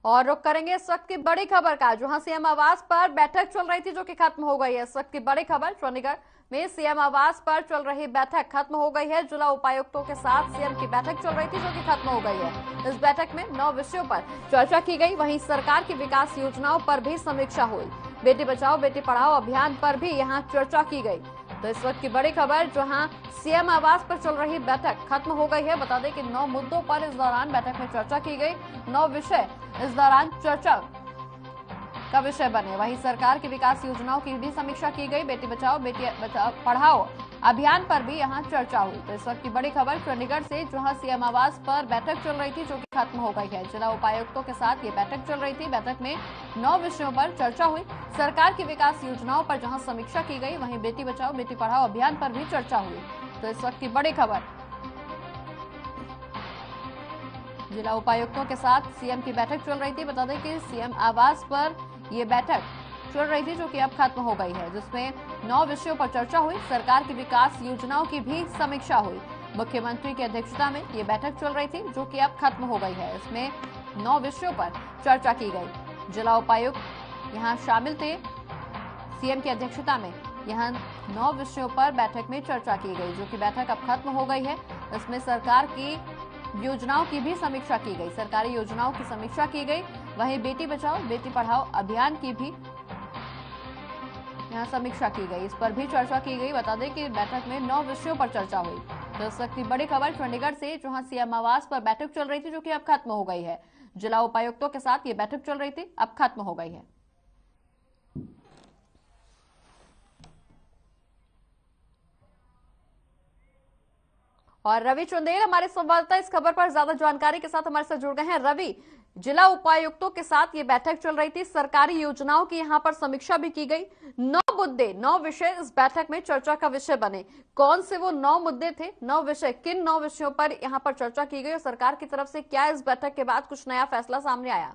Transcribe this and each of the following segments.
और रुक करेंगे इस वक्त की बड़ी खबर का, जहां सीएम आवास पर बैठक चल रही थी जो कि खत्म हो गई है। इस वक्त की बड़ी खबर, चंडीगढ़ में सीएम आवास पर चल रही बैठक खत्म हो गई है। जिला उपायुक्तों के साथ सीएम की बैठक चल रही थी जो कि खत्म हो गई है। इस बैठक में 9 विषयों पर चर्चा की गई। वहीं सरकार की विकास योजनाओं पर भी समीक्षा हुई। बेटी बचाओ बेटी पढ़ाओ अभियान पर भी यहाँ चर्चा की गई। तो इस वक्त की बड़ी खबर, जहां सीएम आवास पर चल रही बैठक खत्म हो गई है। बता दें कि 9 मुद्दों पर इस दौरान बैठक में चर्चा की गई। 9 विषय इस दौरान चर्चा का विषय बने। वहीं सरकार की विकास योजनाओं की भी समीक्षा की गई। बेटी बचाओ बेटी पढ़ाओ अभियान पर भी यहां चर्चा हुई। तो इस वक्त की बड़ी खबर चंडीगढ़ से, जहां सीएम आवास पर बैठक चल रही थी जो कि खत्म हो गई है। जिला उपायुक्तों के साथ ये बैठक चल रही थी। बैठक में 9 विषयों पर चर्चा हुई। सरकार की विकास योजनाओं पर जहां समीक्षा की गई, वहीं बेटी बचाओ बेटी पढ़ाओ अभियान पर भी चर्चा हुई। तो इस वक्त की बड़ी खबर, जिला उपायुक्तों के साथ सीएम की बैठक चल रही थी। बता दें कि सीएम आवास पर यह बैठक चल रही थी जो कि अब खत्म हो गई है, जिसमें 9 विषयों पर चर्चा हुई। सरकार की विकास योजनाओं की भी समीक्षा हुई। मुख्यमंत्री की अध्यक्षता में यह बैठक चल रही थी जो कि अब खत्म हो गई है। इसमें 9 विषयों पर चर्चा की गई। जिला उपायुक्त यहां शामिल थे। सीएम की अध्यक्षता में यहां 9 विषयों पर बैठक में चर्चा की गई, जो कि बैठक अब खत्म हो गई है। इसमें सरकार की योजनाओं की भी समीक्षा की गई। सरकारी योजनाओं की समीक्षा की गई। वहीं बेटी बचाओ बेटी पढ़ाओ अभियान की भी यहां समीक्षा की गई। इस पर भी चर्चा की गई। बता दें कि बैठक में 9 विषयों पर चर्चा हुई। तो इस वक्त की बड़ी खबर चंडीगढ़ से, जहां सीएम आवास पर बैठक चल रही थी जो कि अब खत्म हो गई है। जिला उपायुक्तों के साथ ये बैठक चल रही थी, अब खत्म हो गई है। और रवि चंदेल हमारे संवाददाता इस खबर पर ज्यादा जानकारी के साथ हमारे साथ जुड़ गए हैं। रवि, जिला उपायुक्तों के साथ ये बैठक चल रही थी, सरकारी योजनाओं की यहाँ पर समीक्षा भी की गई। 9 मुद्दे 9 विषय इस बैठक में चर्चा का विषय बने। कौन से वो 9 मुद्दे थे, 9 विषय, किन 9 विषयों पर यहाँ पर चर्चा की गई और सरकार की तरफ से क्या इस बैठक के बाद कुछ नया फैसला सामने आया?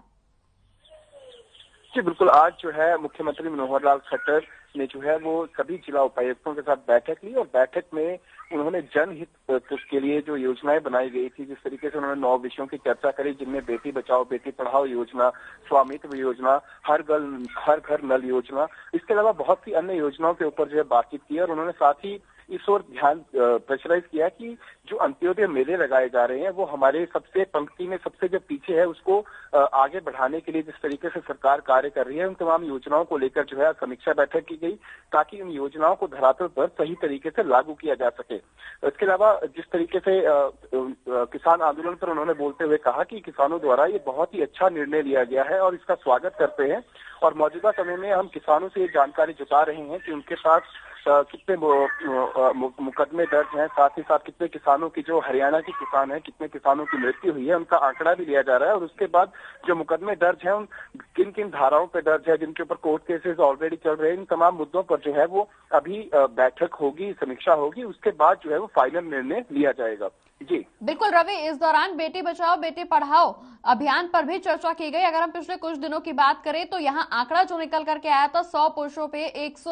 जी बिल्कुल, आज जो है मुख्यमंत्री मनोहर लाल खट्टर ने जो है वो सभी जिला उपायुक्तों के साथ बैठक ली और बैठक में उन्होंने जनहित के लिए जो योजनाएं बनाई गई थी, जिस तरीके से उन्होंने 9 विषयों की चर्चा करी, जिनमें बेटी बचाओ बेटी पढ़ाओ योजना, स्वामित्व योजना, हर घर नल योजना, इसके अलावा बहुत सी अन्य योजनाओं के ऊपर जो है बातचीत की। और उन्होंने साथ ही इस ओर ध्यान प्रेशराइज किया कि जो अंत्योदय मेले लगाए जा रहे हैं वो हमारे सबसे पंक्ति में सबसे जो पीछे है उसको आगे बढ़ाने के लिए जिस तरीके से सरकार कार्य कर रही है, उन तमाम योजनाओं को लेकर जो है समीक्षा बैठक की गई, ताकि उन योजनाओं को धरातल पर सही तरीके से लागू किया जा सके। इसके अलावा जिस तरीके से किसान आंदोलन पर उन्होंने बोलते हुए कहा कि किसानों द्वारा ये बहुत ही अच्छा निर्णय लिया गया है और इसका स्वागत करते हैं। और मौजूदा समय में हम किसानों से ये जानकारी जुटा रहे हैं कि उनके पास कितने मुकदमे दर्ज हैं, साथ ही साथ कितने किसानों की, जो हरियाणा के किसान हैं, कितने किसानों की मृत्यु हुई है, उनका आंकड़ा भी लिया जा रहा है। और उसके बाद जो मुकदमे दर्ज हैं उन किन किन धाराओं पे दर्ज है, जिनके ऊपर कोर्ट केसेस ऑलरेडी चल रहे हैं, इन तमाम मुद्दों पर जो है वो अभी बैठक होगी, समीक्षा होगी, उसके बाद जो है वो फाइनल निर्णय लिया जाएगा। जी बिल्कुल रवि, इस दौरान बेटी बचाओ बेटी पढ़ाओ अभियान पर भी चर्चा की गई। अगर हम पिछले कुछ दिनों की बात करें तो यहाँ आंकड़ा जो निकल करके आया था, 100 पुरुषों पे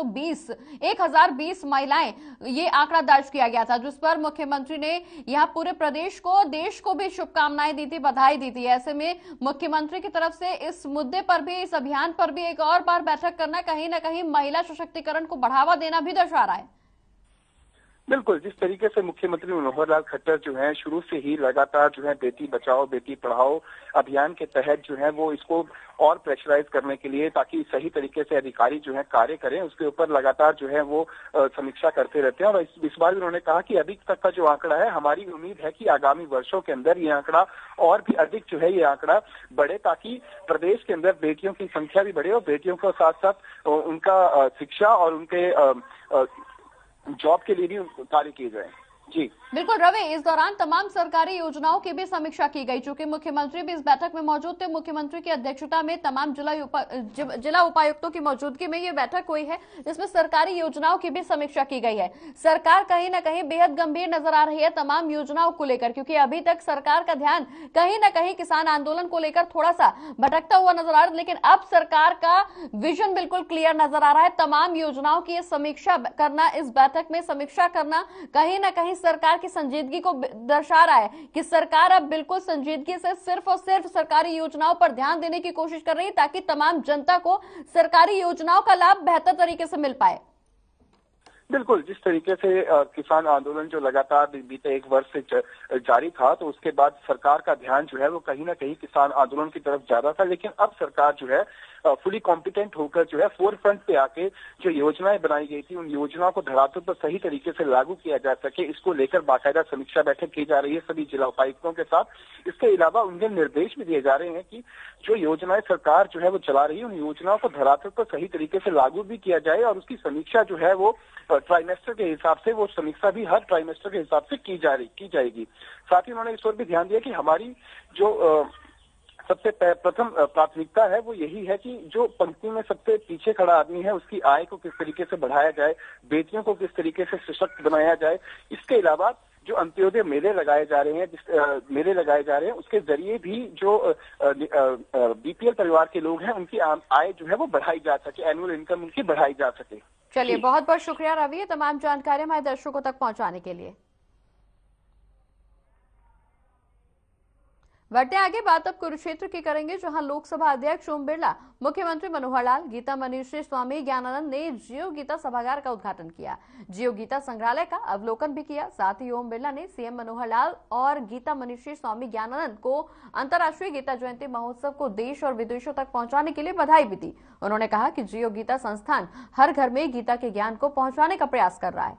1020 महिलाएं, ये आंकड़ा दर्ज किया गया था, जिस पर मुख्यमंत्री ने यहाँ पूरे प्रदेश को, देश को भी शुभकामनाएं दी थी, बधाई दी थी। ऐसे में मुख्यमंत्री की तरफ से इस मुद्दे पर भी, इस अभियान पर भी एक और बार बैठक करना कहीं ना कहीं महिला सशक्तिकरण को बढ़ावा देना भी दर्शा रहा है। बिल्कुल, जिस तरीके से मुख्यमंत्री मनोहर लाल खट्टर जो है शुरू से ही लगातार जो है बेटी बचाओ बेटी पढ़ाओ अभियान के तहत जो है वो इसको और प्रेशराइज करने के लिए, ताकि सही तरीके से अधिकारी जो है कार्य करें, उसके ऊपर लगातार जो है वो समीक्षा करते रहते हैं। और इस बार उन्होंने कहा कि अभी तक का जो आंकड़ा है, हमारी उम्मीद है कि आगामी वर्षों के अंदर ये आंकड़ा और भी अधिक जो है ये आंकड़ा बढ़े, ताकि प्रदेश के अंदर बेटियों की संख्या भी बढ़े और बेटियों के साथ साथ उनका शिक्षा और उनके जॉब के लिए भी कार्य किए जाए। जी बिल्कुल रवि, इस दौरान तमाम सरकारी योजनाओं की भी समीक्षा की गई। चूंकि मुख्यमंत्री भी इस बैठक में मौजूद थे, मुख्यमंत्री की अध्यक्षता में तमाम जिला उपायुक्तों की मौजूदगी में ये बैठक हुई है, जिसमें सरकारी योजनाओं की भी समीक्षा की गई है। सरकार कहीं ना कहीं बेहद गंभीर नजर आ रही है तमाम योजनाओं को लेकर, क्योंकि अभी तक सरकार का ध्यान कहीं ना कहीं किसान आंदोलन को लेकर थोड़ा सा भटकता हुआ नजर आ रहा है, लेकिन अब सरकार का विजन बिल्कुल क्लियर नजर आ रहा है। तमाम योजनाओं की समीक्षा करना, इस बैठक में समीक्षा करना कहीं ना कहीं सरकार की संजीदगी को दर्शा रहा है कि सरकार अब बिल्कुल संजीदगी से सिर्फ और सिर्फ सरकारी योजनाओं पर ध्यान देने की कोशिश कर रही है ताकि तमाम जनता को सरकारी योजनाओं का लाभ बेहतर तरीके से मिल पाए। बिल्कुल, जिस तरीके से किसान आंदोलन जो लगातार बीते एक वर्ष से जारी था, तो उसके बाद सरकार का ध्यान जो है वो कहीं ना कहीं किसान आंदोलन की तरफ ज्यादा था। लेकिन अब सरकार जो है फुली कॉम्पिटेंट होकर जो है फोर फ्रंट पे आके जो योजनाएं बनाई गई थी, उन योजनाओं को धरातल पर सही तरीके से लागू किया जा सके, इसको लेकर बाकायदा समीक्षा बैठक की जा रही है सभी जिला उपायुक्तों के साथ। इसके अलावा उन्हें निर्देश भी दिए जा रहे हैं कि जो योजनाएं सरकार जो है वो चला रही है, उन योजनाओं को धरातल पर सही तरीके से लागू भी किया जाए और उसकी समीक्षा जो है वो ट्राइमेस्टर के हिसाब से, वो समीक्षा भी हर ट्राइमेस्टर के हिसाब से की जाएगी। साथ ही उन्होंने इस ओर भी ध्यान दिया कि हमारी जो सबसे प्रथम प्राथमिकता है वो यही है कि जो पंक्ति में सबसे पीछे खड़ा आदमी है उसकी आय को किस तरीके से बढ़ाया जाए, बेटियों को किस तरीके से सशक्त बनाया जाए। इसके अलावा जो अंत्योदय मेले लगाए जा रहे हैं उसके जरिए भी जो बीपीएल परिवार के लोग हैं उनकी आय जो है वो बढ़ाई जा सके, एनुअल इनकम उनकी बढ़ाई जा सके। चलिए, बहुत बहुत शुक्रिया रवि, ये तमाम जानकारी हमारे दर्शकों तक पहुंचाने के लिए। बढ़ते आगे, बात अब कुरुक्षेत्र की करेंगे, जहां लोकसभा अध्यक्ष ओम बिरला, मुख्यमंत्री मनोहर लाल, गीता मनीषी स्वामी ज्ञानानंद ने जियो गीता सभागार का उद्घाटन किया। जियो गीता संग्रहालय का अवलोकन भी किया। साथ ही ओम बिरला ने सीएम मनोहर लाल और गीता मनीषी स्वामी ज्ञानानंद को अंतर्राष्ट्रीय गीता जयंती महोत्सव को देश और विदेशों तक पहुंचाने के लिए बधाई भी दी। उन्होंने कहा कि जियो गीता संस्थान हर घर में गीता के ज्ञान को पहुंचाने का प्रयास कर रहा है।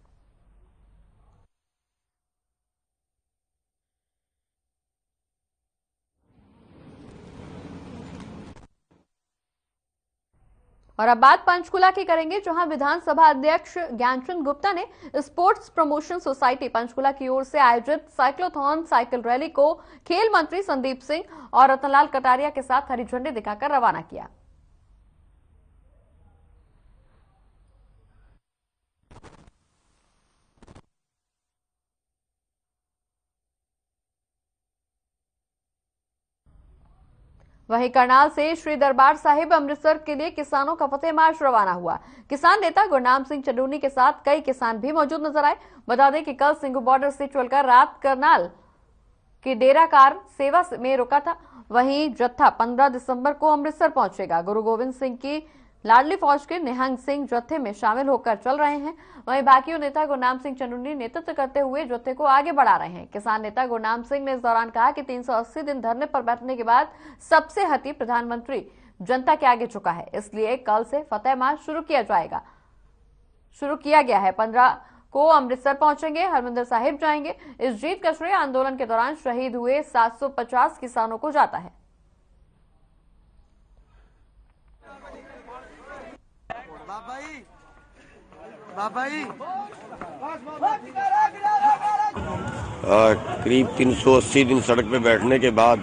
और अब बात पंचकुला की करेंगे, जहां विधानसभा अध्यक्ष ज्ञानचंद गुप्ता ने स्पोर्ट्स प्रमोशन सोसाइटी पंचकुला की ओर से आयोजित साइक्लोथॉन साइकिल रैली को खेल मंत्री संदीप सिंह और रतनलाल कटारिया के साथ हरी झंडी दिखाकर रवाना किया। वहीं करनाल से श्री दरबार साहिब अमृतसर के लिए किसानों का फतेह मार्च रवाना हुआ। किसान नेता गुरनाम सिंह चंदूनी के साथ कई किसान भी मौजूद नजर आए। बता दें कि कल सिंघू बॉर्डर से चलकर रात करनाल की डेरा कार सेवा में रुका था। वहीं जत्था 15 दिसंबर को अमृतसर पहुंचेगा। गुरु गोविंद सिंह की लाडली फौज के निहंग सिंह जत्थे में शामिल होकर चल रहे हैं। वहीं भाकियू नेता गुरनाम सिंह चंदूनी नेतृत्व करते हुए जत्थे को आगे बढ़ा रहे हैं। किसान नेता गुरनाम सिंह ने इस दौरान कहा कि 380 दिन धरने पर बैठने के बाद सबसे हटी प्रधानमंत्री जनता के आगे झुका है, इसलिए कल से फतेह मार्च शुरू किया गया है। 15 को अमृतसर पहुंचेंगे, हरमंदिर साहिब जाएंगे। इस जीत का श्रेय आंदोलन के दौरान शहीद हुए 750 किसानों को जाता है। करीब 380 दिन सड़क पे बैठने के बाद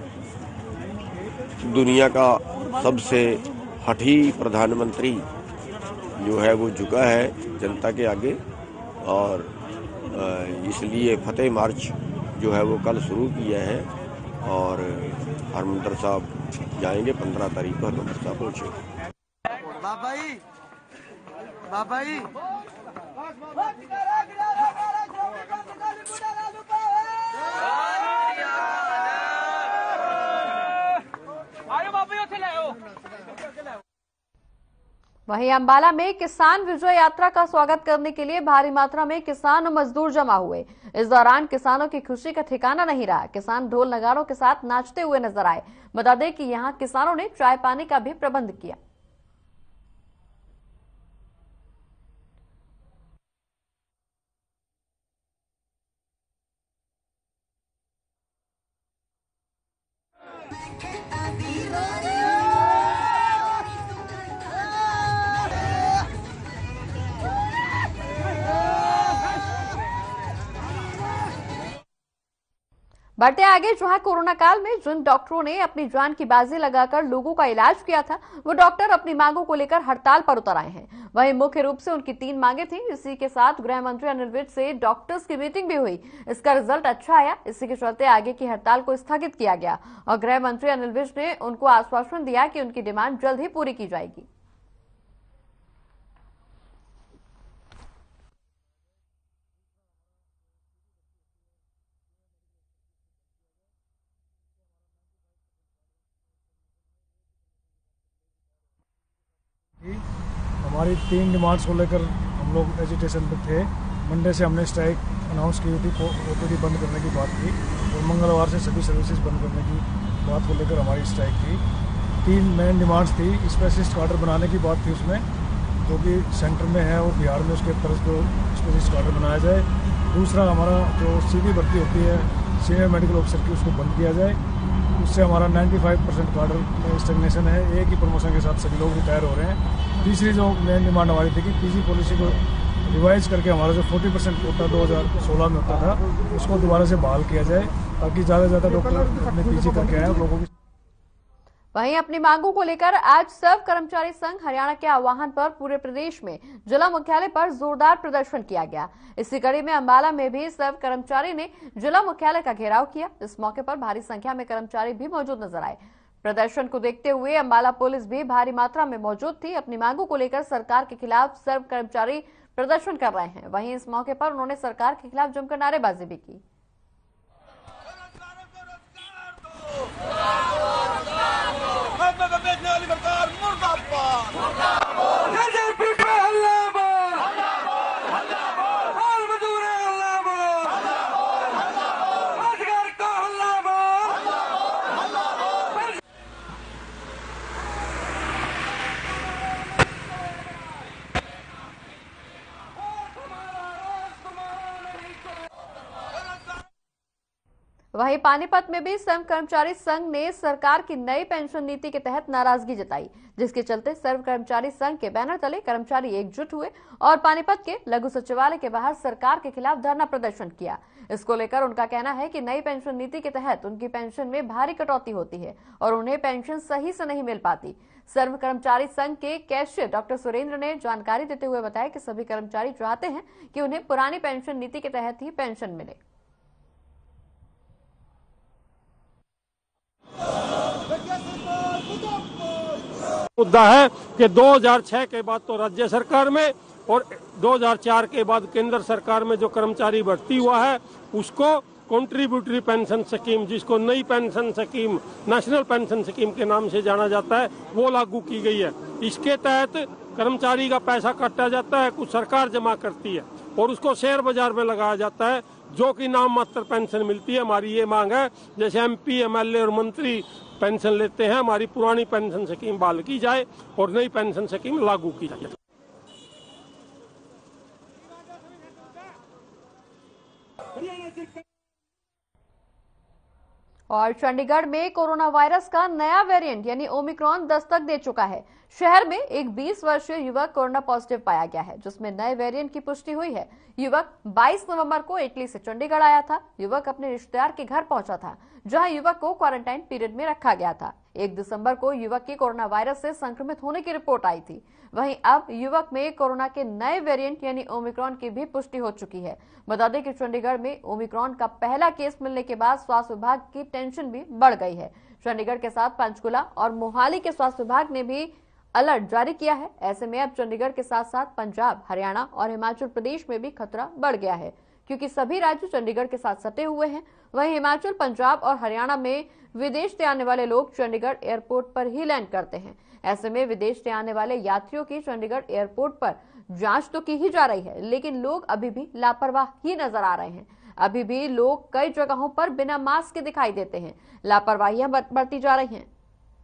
दुनिया का सबसे हठी प्रधानमंत्री जो है वो झुका है जनता के आगे, और इसलिए फतेह मार्च जो है वो कल शुरू किया है और हरमंदिर साहब जाएंगे। 15 तारीख को हरमंदिर साहब पहुंचेंगे। वहीं अंबाला में किसान विजय यात्रा का स्वागत करने के लिए भारी मात्रा में किसान और मजदूर जमा हुए। इस दौरान किसानों की खुशी का ठिकाना नहीं रहा। किसान ढोल नगाड़ों के साथ नाचते हुए नजर आए। बता दें कि यहां किसानों ने चाय पानी का भी प्रबंध किया। बढ़ते आगे, जहां कोरोना काल में जिन डॉक्टरों ने अपनी जान की बाजी लगाकर लोगों का इलाज किया था, वो डॉक्टर अपनी मांगों को लेकर हड़ताल पर उतर आए हैं। वहीं मुख्य रूप से उनकी 3 मांगे थी। इसी के साथ गृह मंत्री अनिल विज से डॉक्टर्स की मीटिंग भी हुई। इसका रिजल्ट अच्छा आया। इसी के चलते आगे की हड़ताल को स्थगित किया गया और गृह मंत्री अनिल विज ने उनको आश्वासन दिया कि उनकी डिमांड जल्द ही पूरी की जाएगी। हमारी 3 डिमांड्स को लेकर हम लोग एजिटेशन पे थे। मंडे से हमने स्ट्राइक अनाउंस की थी, ओपीडी बंद करने की बात थी, और मंगलवार से सभी सर्विसेज बंद करने की बात को लेकर हमारी स्ट्राइक थी। 3 मेन डिमांड्स थी। स्पेशलिस्ट कार्डर बनाने की बात थी उसमें, जो कि सेंटर में है और बिहार में उसके तर्ज पर स्पेशलिस्ट कार्डर बनाया जाए। दूसरा, हमारा जो सीधी भर्ती होती है सीनियर मेडिकल ऑफिसर की, उसको बंद किया जाए। उससे हमारा 95% कार्डर में स्टेगनेशन है, एक ही प्रमोशन के साथ सभी लोग रिटायर हो रहे हैं। तीसरी जो मेन डिमांड हमारी थी कि पीजी पॉलिसी को रिवाइज करके हमारा जो 40% कोटा 2016 में होता था उसको दोबारा से बहाल किया जाए, ताकि ज़्यादा से ज़्यादा डॉक्टर अपने पीजी करके आए और लोगों की। वहीं अपनी मांगों को लेकर आज सर्व कर्मचारी संघ हरियाणा के आह्वान पर पूरे प्रदेश में जिला मुख्यालय पर जोरदार प्रदर्शन किया गया। इसी कड़ी में अंबाला में भी सर्व कर्मचारी ने जिला मुख्यालय का घेराव किया। इस मौके पर भारी संख्या में कर्मचारी भी मौजूद नजर आए। प्रदर्शन को देखते हुए अंबाला पुलिस भी भारी मात्रा में मौजूद थी। अपनी मांगों को लेकर सरकार के खिलाफ सर्व कर्मचारी प्रदर्शन कर रहे हैं। वहीं इस मौके पर उन्होंने सरकार के खिलाफ जमकर नारेबाजी भी की। वहीं पानीपत में भी सर्व कर्मचारी संघ ने सरकार की नई पेंशन नीति के तहत नाराजगी जताई, जिसके चलते सर्व कर्मचारी संघ के बैनर तले कर्मचारी एकजुट हुए और पानीपत के लघु सचिवालय के बाहर सरकार के खिलाफ धरना प्रदर्शन किया। इसको लेकर उनका कहना है कि नई पेंशन नीति के तहत उनकी पेंशन में भारी कटौती होती है और उन्हें पेंशन सही से नहीं मिल पाती। सर्व कर्मचारी संघ के कैशियर डॉक्टर सुरेंद्र ने जानकारी देते हुए बताया कि सभी कर्मचारी चाहते हैं कि उन्हें पुरानी पेंशन नीति के तहत ही पेंशन मिले। मुद्दा है कि 2006 के बाद तो राज्य सरकार में और 2004 के बाद केंद्र सरकार में जो कर्मचारी भर्ती हुआ है उसको कॉन्ट्रीब्यूटरी पेंशन स्कीम, जिसको नई pension scheme, national pension scheme के नाम से जाना जाता है, वो लागू की गई है। इसके तहत कर्मचारी का पैसा काटा जाता है, कुछ सरकार जमा करती है और उसको शेयर बाजार में लगाया जाता है, जो कि नाम मात्र पेंशन मिलती है। हमारी ये मांग है, जैसे एमपी, एमएलए और मंत्री पेंशन लेते हैं, हमारी पुरानी पेंशन स्कीम बहाल की जाए और नई पेंशन स्कीम लागू की जाए। और चंडीगढ़ में कोरोना वायरस का नया वेरिएंट यानी ओमिक्रॉन दस्तक दे चुका है। शहर में एक 20 वर्षीय युवक कोरोना पॉजिटिव पाया गया है, जिसमें नए वेरिएंट की पुष्टि हुई है। युवक 22 नवंबर को इटली से चंडीगढ़ आया था। युवक अपने रिश्तेदार के घर पहुंचा था, जहां युवक को क्वारंटाइन पीरियड में रखा गया था। 1 दिसंबर को युवक की कोरोना वायरस से संक्रमित होने की रिपोर्ट आई थी। वहीं अब युवक में कोरोना के नए वेरिएंट यानी ओमिक्रॉन की भी पुष्टि हो चुकी है। बता दें कि चंडीगढ़ में ओमिक्रॉन का पहला केस मिलने के बाद स्वास्थ्य विभाग की टेंशन भी बढ़ गई है। चंडीगढ़ के साथ पंचकुला और मोहाली के स्वास्थ्य विभाग ने भी अलर्ट जारी किया है। ऐसे में अब चंडीगढ़ के साथ साथ पंजाब, हरियाणा और हिमाचल प्रदेश में भी खतरा बढ़ गया है, क्योंकि सभी राज्य चंडीगढ़ के साथ सटे हुए हैं। वहीं हिमाचल, पंजाब और हरियाणा में विदेश से आने वाले लोग चंडीगढ़ एयरपोर्ट पर ही लैंड करते हैं। ऐसे में विदेश से आने वाले यात्रियों की चंडीगढ़ एयरपोर्ट पर जांच तो की ही जा रही है, लेकिन लोग अभी भी लापरवाह ही नजर आ रहे हैं। अभी भी लोग कई जगहों पर बिना मास्क के दिखाई देते हैं। लापरवाहियां बढ़ती जा रही हैं।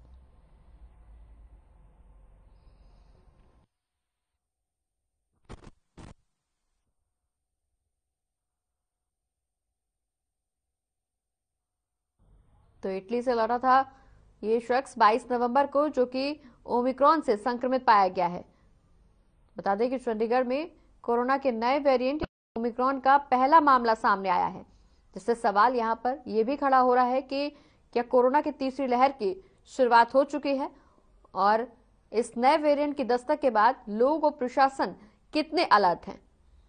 तो इटली से लौटा था ये शख्स 22 नवंबर को, जो कि ओमिक्रॉन से संक्रमित पाया गया है। बता दें कि चंडीगढ़ में कोरोना के नए वेरिएंट ओमिक्रॉन का पहला मामला सामने आया है, जिससे सवाल यहां पर यह भी खड़ा हो रहा है कि क्या कोरोना की तीसरी लहर की शुरुआत हो चुकी है और इस नए वेरिएंट की दस्तक के बाद लोग और प्रशासन कितने अलर्ट हैं।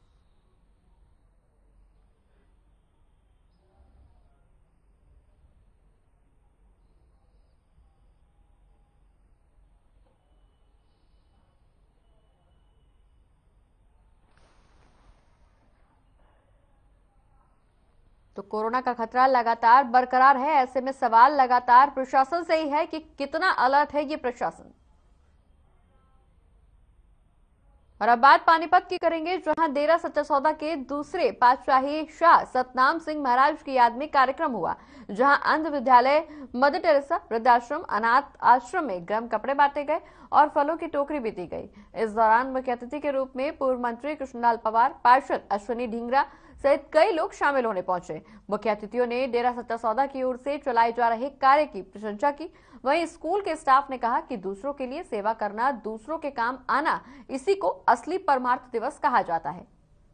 तो कोरोना का खतरा लगातार बरकरार है। ऐसे में सवाल लगातार प्रशासन से ही है कि कितना अलर्ट है ये प्रशासन। और अब बात पानीपत की करेंगे, जहां डेरा सच्चा सौदा के दूसरे पातशाही शाह सतनाम सिंह महाराज की याद में कार्यक्रम हुआ, जहां अंध विद्यालय, मदर टेरेसा वृद्धाश्रम, अनाथ आश्रम में गर्म कपड़े बांटे गए और फलों की टोकरी भी दी गई। इस दौरान मुख्य अतिथि के रूप में पूर्व मंत्री कृष्णलाल पवार, पार्षद अश्विनी ढींगरा सहित कई लोग शामिल होने पहुंचे। मुख्य अतिथियों ने डेरा सच्चा सौदा की ओर से चलाए जा रहे कार्य की प्रशंसा की। वहीं स्कूल के स्टाफ ने कहा कि दूसरों के लिए सेवा करना, दूसरों के काम आना, इसी को असली परमार्थ दिवस कहा जाता है।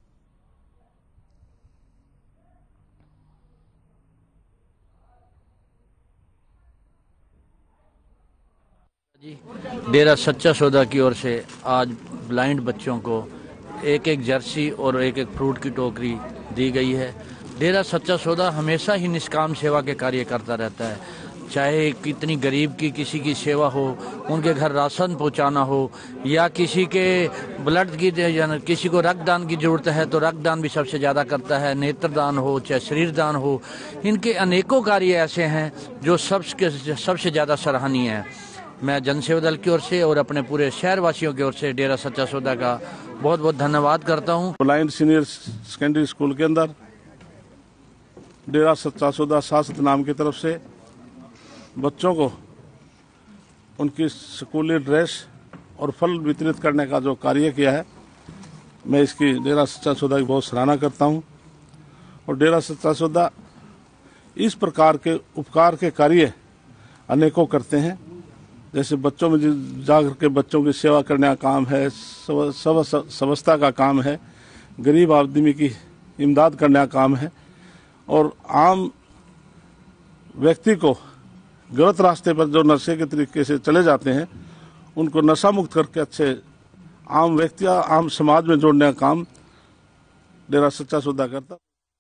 डेरा सच्चा सौदा की ओर से आज ब्लाइंड बच्चों को एक एक जर्सी और एक एक फ्रूट की टोकरी दी गई है। डेरा सच्चा सौदा हमेशा ही निष्काम सेवा के कार्य करता रहता है, चाहे कितनी गरीब की किसी की सेवा हो, उनके घर राशन पहुंचाना हो, या किसी के ब्लड की, किसी को रक्तदान की जरूरत है तो रक्तदान भी सबसे ज़्यादा करता है, नेत्रदान हो चाहे शरीर दान हो। इनके अनेकों कार्य ऐसे हैं जो सबसे ज़्यादा सराहनीय है। मैं जनसेवा दल की ओर से और अपने पूरे शहर वासियों की ओर से डेरा सच्चा सौदा का बहुत बहुत धन्यवाद करता हूँ। ब्लाइंड सीनियर सेकेंडरी स्कूल के अंदर डेरा सच्चा सौदा शाह सतनाम की तरफ से बच्चों को उनकी स्कूली ड्रेस और फल वितरित करने का जो कार्य किया है, मैं इसकी डेरा सच्चा सौदा की बहुत सराहना करता हूं। और डेरा सच्चा सौदा इस प्रकार के उपकार के कार्य अनेकों करते हैं, जैसे बच्चों में जाकर के बच्चों की सेवा करने का काम है, समस्ता का काम है, गरीब आदमी की इमदाद करने का काम है, और आम व्यक्ति को गलत रास्ते पर जो नशे के तरीके से चले जाते हैं उनको नशा मुक्त करके अच्छे आम व्यक्ति, आम समाज में जोड़ने का काम डेरा सच्चा सौदा करता।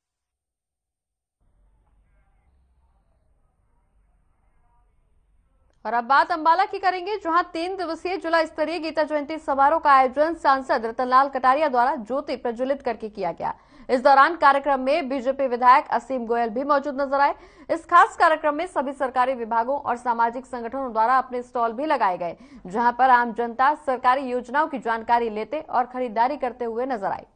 और अब बात अंबाला की करेंगे, जहां 3 दिवसीय जिला स्तरीय गीता जयंती समारोह का आयोजन सांसद रतनलाल कटारिया द्वारा ज्योति प्रज्वलित करके किया गया। इस दौरान कार्यक्रम में बीजेपी विधायक असीम गोयल भी मौजूद नजर आए। इस खास कार्यक्रम में सभी सरकारी विभागों और सामाजिक संगठनों द्वारा अपने स्टॉल भी लगाए गए, जहां पर आम जनता सरकारी योजनाओं की जानकारी लेते और खरीदारी करते हुए नजर आई।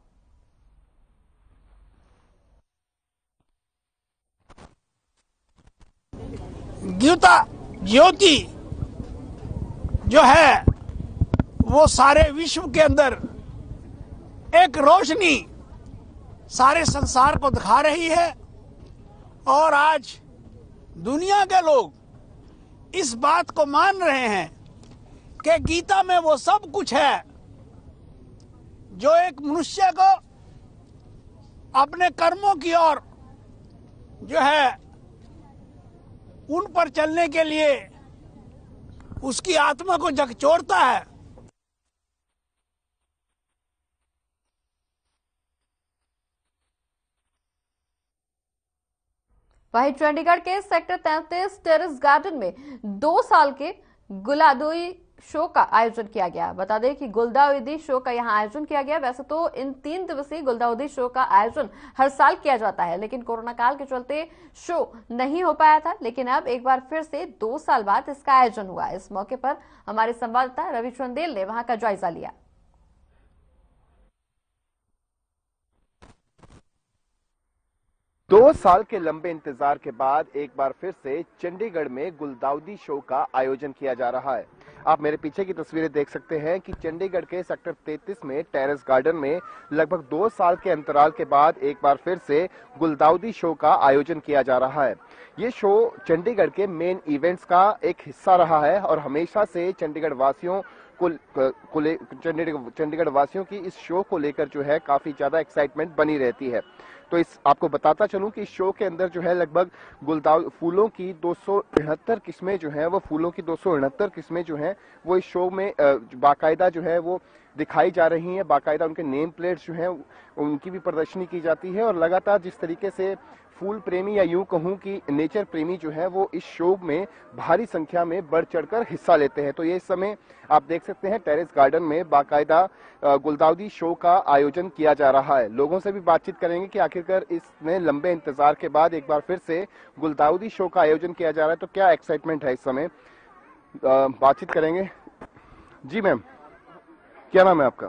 गीता ज्योति जो है वो सारे विश्व के अंदर एक रोशनी सारे संसार को दिखा रही है, और आज दुनिया के लोग इस बात को मान रहे हैं कि गीता में वो सब कुछ है जो एक मनुष्य को अपने कर्मों की ओर जो है उन पर चलने के लिए उसकी आत्मा को झकझोरता है। वहीं चंडीगढ़ के सेक्टर 33 टेरेस गार्डन में 2 साल के गुलादोई शो का आयोजन किया गया। बता दें कि गुलदाउदी शो का यहां आयोजन किया गया। वैसे तो इन 3 दिवसीय गुलदाउदी शो का आयोजन हर साल किया जाता है, लेकिन कोरोना काल के चलते शो नहीं हो पाया था, लेकिन अब एक बार फिर से 2 साल बाद इसका आयोजन हुआ। इस मौके पर हमारे संवाददाता रवि चंदेल ने वहां का जायजा लिया। 2 साल के लंबे इंतजार के बाद एक बार फिर से चंडीगढ़ में गुलदाउदी शो का आयोजन किया जा रहा है। आप मेरे पीछे की तस्वीरें देख सकते हैं कि चंडीगढ़ के सेक्टर 33 में टेरेस गार्डन में लगभग 2 साल के अंतराल के बाद एक बार फिर से गुलदाउदी शो का आयोजन किया जा रहा है। ये शो चंडीगढ़ के मेन इवेंट्स का एक हिस्सा रहा है और हमेशा से चंडीगढ़ वासियों चंडीगढ़ वासियों की इस शो को लेकर जो है काफी ज्यादा एक्साइटमेंट बनी रहती है। तो इस आपको बताता चलूं कि इस शो के अंदर जो है लगभग फूलों की 269 किस्में जो हैं, वो फूलों की 269 किस्में जो हैं वो इस शो में बाकायदा जो है वो दिखाई जा रही हैं। बाकायदा उनके नेम प्लेट्स जो हैं उनकी भी प्रदर्शनी की जाती है और लगातार जिस तरीके से फूल प्रेमी या यूं कहूं कि नेचर प्रेमी जो है वो इस शो में भारी संख्या में बढ़ चढ़कर हिस्सा लेते हैं। तो ये इस समय आप देख सकते हैं टेरेस गार्डन में बाकायदा गुलदाउदी शो का आयोजन किया जा रहा है। लोगों से भी बातचीत करेंगे कि आखिरकार इसमें लंबे इंतजार के बाद एक बार फिर से गुलदाउदी शो का आयोजन किया जा रहा है, तो क्या एक्साइटमेंट है इस समय, बातचीत करेंगे। जी मैम, क्या नाम है आपका?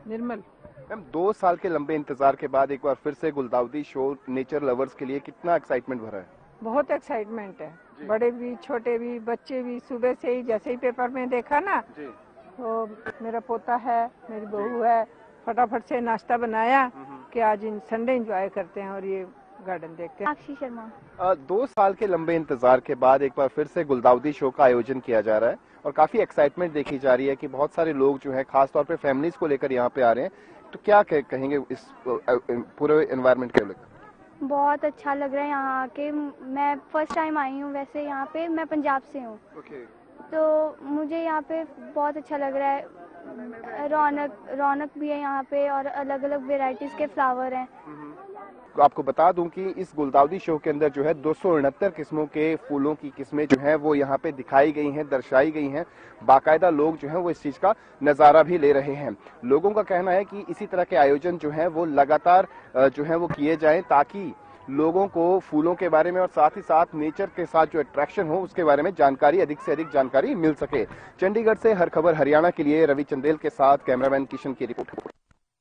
निर्मल। मैम 2 साल के लंबे इंतजार के बाद एक बार फिर से गुलदाउदी शो नेचर लवर्स के लिए कितना एक्साइटमेंट भरा है? बहुत एक्साइटमेंट है, बड़े भी छोटे भी बच्चे भी। सुबह से ही जैसे ही पेपर में देखा ना तो मेरा पोता है, मेरी बहू है, फटाफट से नाश्ता बनाया कि आज इन संडे एंजॉय करते हैं और ये गार्डन देखते हैं। साक्षी शर्मा। 2 साल के लंबे इंतजार के बाद एक बार फिर से गुलदाउदी शो का आयोजन किया जा रहा है और काफी एक्साइटमेंट देखी जा रही है कि बहुत सारे लोग जो है खासतौर पे फैमिलीज को लेकर यहाँ पे आ रहे हैं। तो क्या कहेंगे इस पूरे एनवायरनमेंट के लेकर? बहुत अच्छा लग रहा है यहाँ आके। मैं फर्स्ट टाइम आई हूँ वैसे यहाँ पे, मैं पंजाब से हूँ। तो मुझे यहाँ पे बहुत अच्छा लग रहा है। रौनक भी है यहाँ पे और अलग अलग वेराइटीज के फ्लावर हैं। तो आपको बता दूं कि इस गुलदाउदी शो के अंदर जो है 269 किस्मों के फूलों की किस्में जो हैं वो यहाँ पे दिखाई गई हैं, दर्शाई गई हैं। बाकायदा लोग जो हैं वो इस चीज का नजारा भी ले रहे हैं। लोगों का कहना है कि इसी तरह के आयोजन जो है वो लगातार जो है वो किए जाएं ताकि लोगों को फूलों के बारे में और साथ ही साथ नेचर के साथ जो अट्रैक्शन हो उसके बारे में जानकारी, अधिक से अधिक जानकारी मिल सके। चंडीगढ़ से हर खबर हरियाणा के लिए रवि चंदेल के साथ कैमरामैन किशन की रिपोर्ट।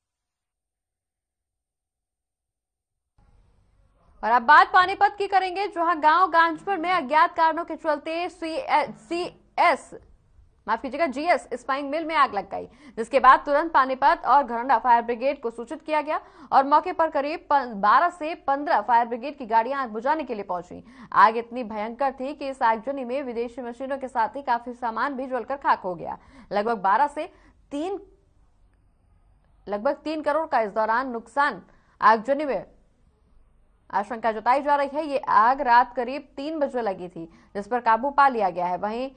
और अब बात पानीपत की करेंगे, जहां गांव गांजपुर में अज्ञात कारणों के चलते जीएस स्पाइस मिल में आग लग गई, जिसके बाद तुरंत पानीपत और घरंडा फायर ब्रिगेड को सूचित किया गया और मौके पर करीब 12 से 15 फायर ब्रिगेड की गाड़ियां आग बुझाने के लिए पहुंची। आग इतनी भयंकर थी कि इस आगजनी में विदेशी मशीनों के साथ ही काफी सामान भी जलकर खाक हो गया। लगभग 3 करोड़ का इस दौरान नुकसान आगजनी में आशंका जताई जा रही है। ये आग रात करीब 3 बजे लगी थी, जिस पर काबू पा लिया गया है। वहीं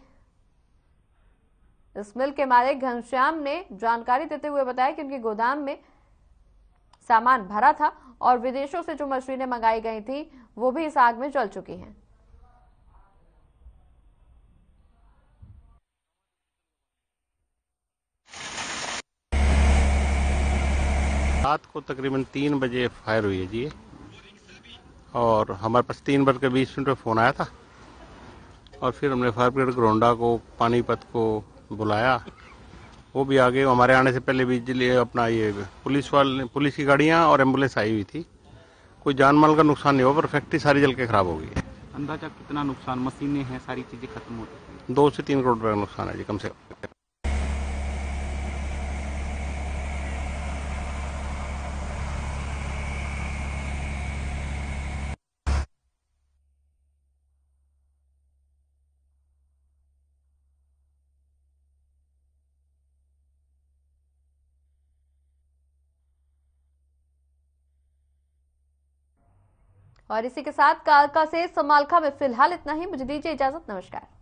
इस मिल के मालिक घनश्याम ने जानकारी देते हुए बताया कि उनके गोदाम में सामान भरा था और विदेशों से जो मशीनें मंगाई गई थी वो भी इस आग में जल चुकी हैं। रात को तकरीबन 3 बजे फायर हुई है जी, और हमारे पास 3:20 पे फोन आया था और फिर हमने फायर ब्रिगेड घरौंडा को, पानीपत को बुलाया। वो भी आगे, हमारे आने से पहले भी अपना ये पुलिस की गाड़ियां और एम्बुलेंस आई हुई थी। कोई जान माल का नुकसान नहीं हुआ, पर फैक्ट्री सारी जल के खराब हो गई है। अंदाजा कितना नुकसान? मशीनें हैं, सारी चीजें खत्म हो चुकी हैं। 2 से 3 करोड़ रुपए का नुकसान है जी, कम से कम। और इसी के साथ कालका से समालखा में फिलहाल इतना ही। मुझे दीजिए इजाजत, नमस्कार।